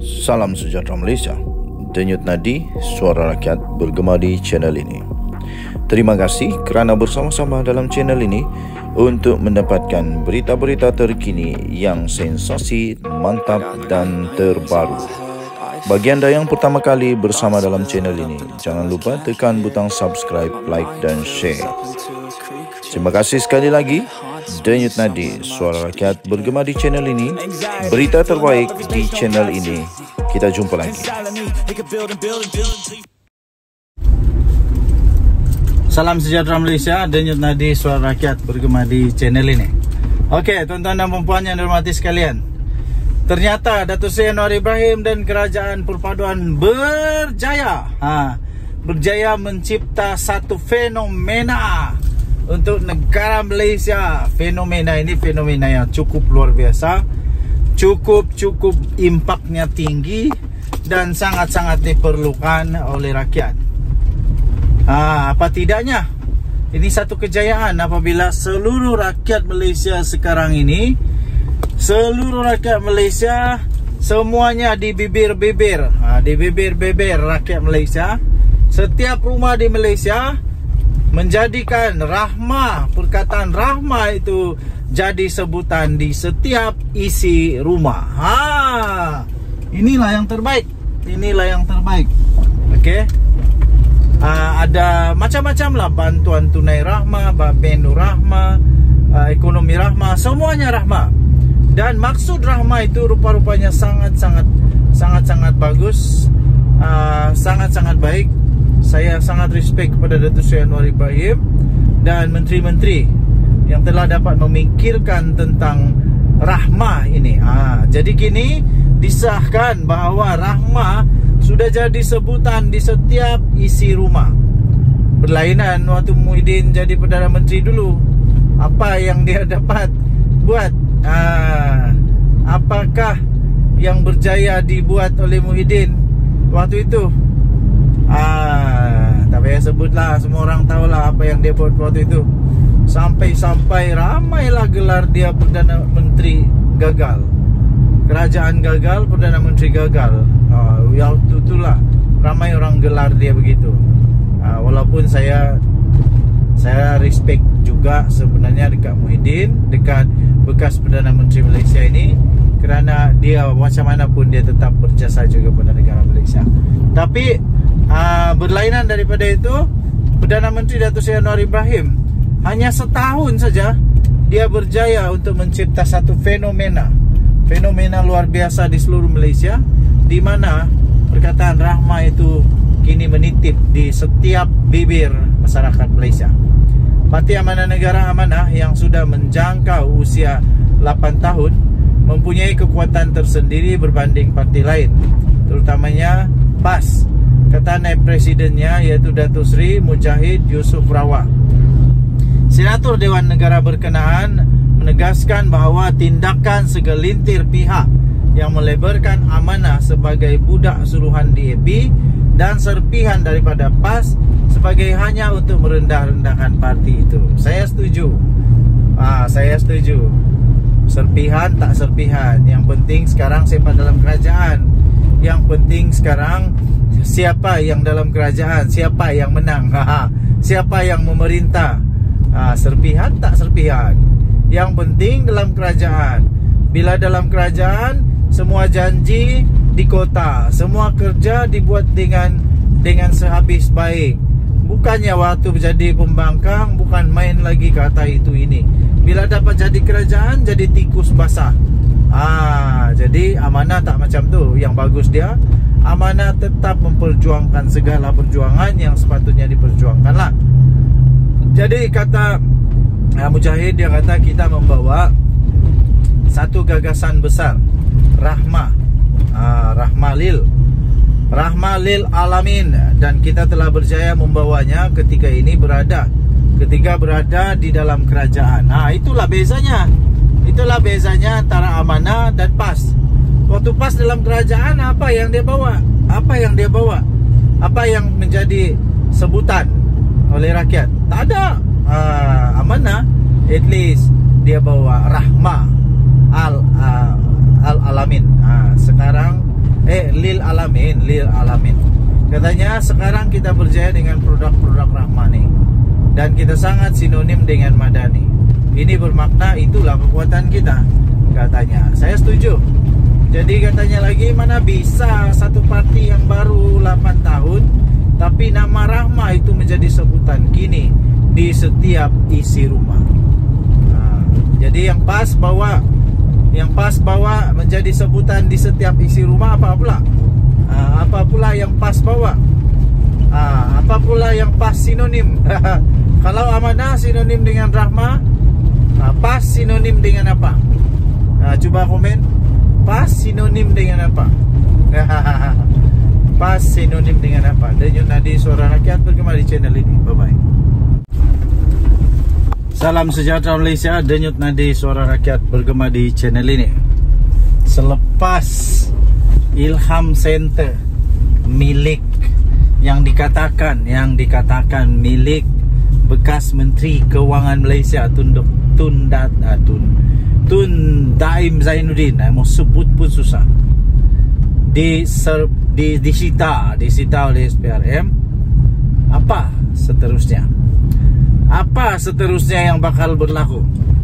Salam sejahtera Malaysia. Denyut nadi suara rakyat bergema di channel ini. Terima kasih kerana bersama-sama dalam channel ini untuk mendapatkan berita-berita terkini yang sensasi, mantap dan terbaru. Bagi anda yang pertama kali bersama dalam channel ini, jangan lupa tekan butang subscribe, like dan share. Terima kasih sekali lagi. Denyut nadi suara rakyat bergema di channel ini. Berita terbaik di channel ini. Kita jumpa lagi. Salam sejahtera Malaysia. Denyut nadi suara rakyat bergema di channel ini. Okey, tuan-tuan dan puan-puan yang dihormati sekalian, ternyata Datuk Seri Anwar Ibrahim dan Kerajaan Perpaduan berjaya berjaya mencipta satu fenomena untuk negara Malaysia. Fenomena ini fenomena yang cukup luar biasa, cukup impaknya tinggi dan sangat-sangat diperlukan oleh rakyat. Apa tidaknya, ini satu kejayaan apabila seluruh rakyat Malaysia sekarang ini, seluruh rakyat Malaysia semuanya di bibir-bibir rakyat Malaysia, setiap rumah di Malaysia menjadikan rahmah, perkataan rahmah itu jadi sebutan di setiap isi rumah. Inilah yang terbaik. Inilah yang terbaik. Okey. Ada macam-macam lah, bantuan tunai rahmah, benu rahmah, ekonomi rahmah, semuanya rahmah. Dan maksud rahmah itu rupa-rupanya sangat-sangat bagus, sangat-sangat baik. Saya sangat respect kepada Datuk Seri Anwar Ibrahim dan menteri-menteri yang telah dapat memikirkan tentang rahmah ini. Jadi kini disahkan bahawa rahmah sudah jadi sebutan di setiap isi rumah. Berlainan waktu Muhyiddin jadi Perdana Menteri dulu, apa yang dia dapat buat? Apakah yang berjaya dibuat oleh Muhyiddin waktu itu? Tak payah sebutlah, semua orang tahulah apa yang dia buat waktu itu. Sampai-sampai ramailah gelar dia Perdana Menteri gagal, kerajaan gagal, Perdana Menteri gagal. Waktu itulah ramai orang gelar dia begitu. Walaupun saya respect juga sebenarnya dekat Muhyiddin, dekat bekas Perdana Menteri Malaysia ini, kerana dia macam mana pun dia tetap berjasa juga pada negara Malaysia. Tapi berlainan daripada itu, Perdana Menteri Datuk Seri Anwar Ibrahim hanya setahun saja dia berjaya untuk mencipta satu fenomena luar biasa di seluruh Malaysia, di mana perkataan rahmah itu kini menitip di setiap bibir masyarakat Malaysia. Parti Amanah Negara Amanah yang sudah menjangkau usia 8 tahun mempunyai kekuatan tersendiri berbanding parti lain, terutamanya PAS. Kata naib presidennya iaitu Datuk Seri Mujahid Yusof Rawak. Senator Dewan Negara berkenaan menegaskan bahawa tindakan segelintir pihak yang melebarkan amanah sebagai budak suruhan DAP dan serpihan daripada PAS sebagai hanya untuk merendah-rendahkan parti itu. Saya setuju. Saya setuju. Serpihan tak serpihan, yang penting sekarang siapa dalam kerajaan. Yang penting sekarang siapa yang dalam kerajaan, siapa yang menang, siapa yang memerintah. Serpihan tak serpihan, yang penting dalam kerajaan. Bila dalam kerajaan, semua janji di kota, semua kerja dibuat dengan sehabis baik. Bukannya waktu jadi pembangkang, bukan main lagi kata itu ini. Bila dapat jadi kerajaan, jadi tikus basah. Jadi amanah tak macam tu. Yang bagus dia, amanah tetap memperjuangkan segala perjuangan yang sepatutnya diperjuangkanlah. Jadi kata Mujahid, dia kata kita membawa satu gagasan besar, rahmah, rahmah lil alamin, dan kita telah berjaya membawanya ketika berada di dalam kerajaan. Itulah bezanya. Itulah bezanya antara amanah dan PAS. Waktu PAS dalam kerajaan, apa yang dia bawa? Apa yang dia bawa? Apa yang menjadi sebutan oleh rakyat? Tak ada. Amanah, at least dia bawa rahmah al alamin. Sekarang alamin. Katanya sekarang kita berjaya dengan produk-produk Rahmani dan kita sangat sinonim dengan Madani. Ini bermakna itulah kekuatan kita, katanya. Saya setuju. Jadi katanya lagi, mana bisa satu parti yang baru 8 tahun tapi nama Rahma itu menjadi sebutan kini di setiap isi rumah. Jadi yang pas bawa menjadi sebutan di setiap isi rumah apa pula? Apa pula yang pas bawa? Apa pula yang pas sinonim? Kalau amanah sinonim dengan Rahma, pas sinonim dengan apa? Coba komen. Pas sinonim dengan apa? Pas sinonim dengan apa? Denyut Nadi Suara Rakyat bergema di channel ini. Bye bye. Salam sejahtera Malaysia. Denyut Nadi Suara Rakyat bergema di channel ini. Selepas Ilham Center milik yang dikatakan milik bekas Menteri Kewangan Malaysia Tun Daim Zainuddin, mau sebut pun susah, disita oleh SPRM. Apa seterusnya? Apa seterusnya yang bakal berlaku?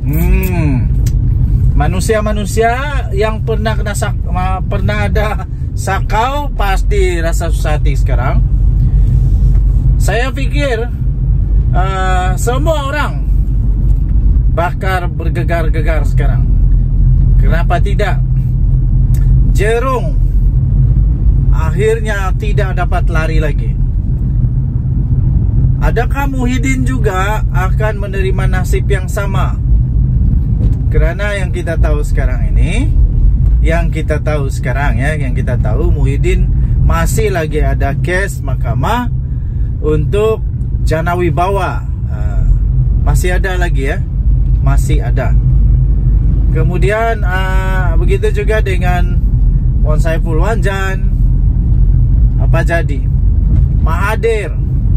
Manusia-manusia yang pernah ada sakau pasti rasa susah hati sekarang. Saya pikir semua orang bakar bergegar-gegar sekarang. Kenapa tidak? Jerung akhirnya tidak dapat lari lagi. Adakah Muhyiddin juga akan menerima nasib yang sama? Kerana yang kita tahu sekarang Muhyiddin masih lagi ada kes mahkamah untuk jana wibawa. Masih ada lagi ya. Masih ada. Kemudian begitu juga dengan Wan Saiful Wanjan. Apa jadi? Mahathir.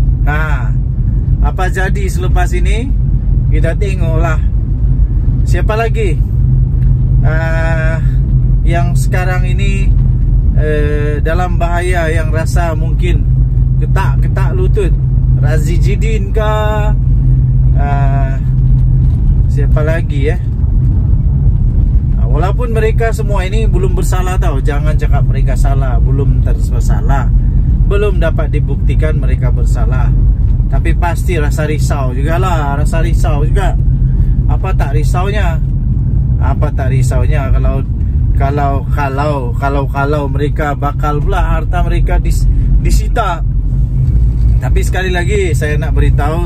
Apa jadi selepas ini? Kita tengoklah. Siapa lagi yang sekarang ini dalam bahaya, yang rasa mungkin ketak lutut? Razi Jidin kah? Siapa lagi ya? Walaupun mereka semua ini belum bersalah tau. Jangan cakap mereka salah. Belum tersalah. Belum dapat dibuktikan mereka bersalah. Tapi pasti rasa risau jugalah. Rasa risau juga. Apa tak risaunya? Kalau mereka bakal pula harta mereka disita. Tapi sekali lagi saya nak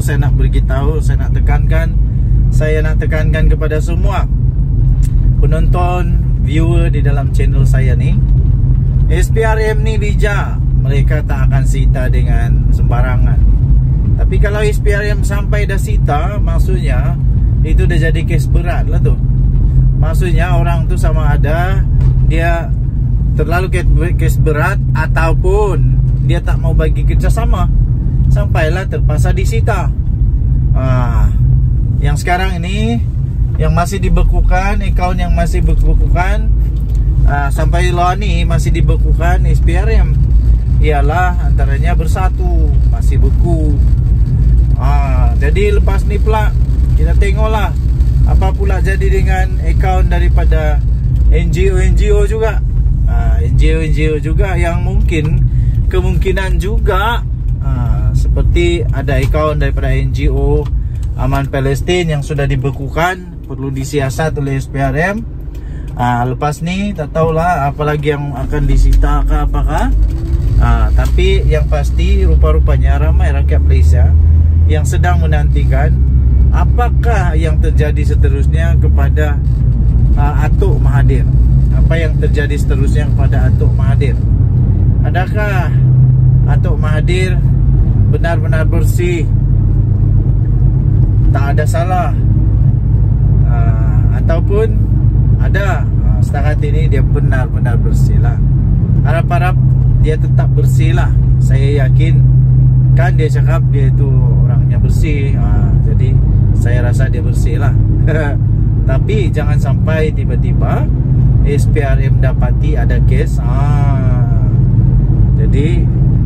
tekankan kepada semua penonton, viewer di dalam channel saya ni, SPRM ni bijak. Mereka tak akan sita dengan sembarangan. Tapi kalau SPRM sampai dah sita, maksudnya itu dah jadi kes berat lah tu. Maksudnya orang tu sama ada dia terlalu kes berat ataupun dia tak mau bagi kerjasama, sampailah terpaksa disita. Yang sekarang ini yang masih dibekukan, akaun yang masih dibekukan sampai law ni masih dibekukan SPRM ialah antaranya Bersatu, masih beku. Jadi lepas ni pula kita tengoklah apa pula jadi dengan akaun daripada NGO juga. NGO juga yang kemungkinan juga seperti ada akaun daripada NGO Aman Palestin yang sudah dibekukan, perlu disiasat oleh SPRM. Lepas ni tak tahulah apa lagi yang akan disita ke apakah. Tapi yang pasti rupa-rupanya ramai rakyat Malaysia yang sedang menantikan apakah yang terjadi seterusnya kepada Atuk Mahathir. Apa yang terjadi seterusnya kepada Atuk Mahathir? Adakah Atuk Mahathir benar-benar bersih, tak ada salah, ataupun ada setakat ini dia benar-benar bersih lah. Harap-harap dia tetap bersih lah. Saya yakin, kan dia cakap dia itu orangnya bersih, jadi saya rasa dia bersih lah. Tapi jangan sampai tiba-tiba SPRM dapati ada kes, Jadi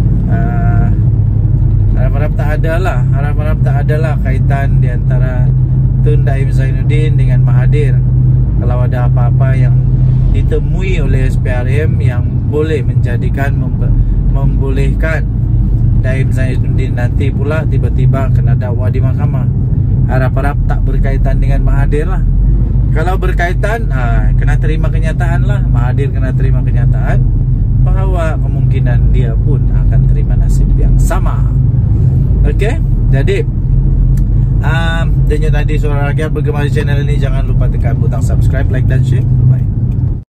harap-harap tak adalah kaitan di antara Tun Daim Zainuddin dengan Mahathir. Kalau ada apa-apa yang ditemui oleh SPRM yang boleh menjadikan membolehkan Daim Zainuddin nanti pula tiba-tiba kena dakwa di mahkamah, harap-harap tak berkaitan dengan Mahathir lah. Kalau berkaitan, kena terima kenyataan lah. Mahathir kena terima kenyataan bahawa kemungkinan dia pun akan terima nasib yang sama. Okey, jadi Denyut Nadi Suara Rakyat bergema di channel ini. Jangan lupa tekan butang subscribe, like dan share. Bye.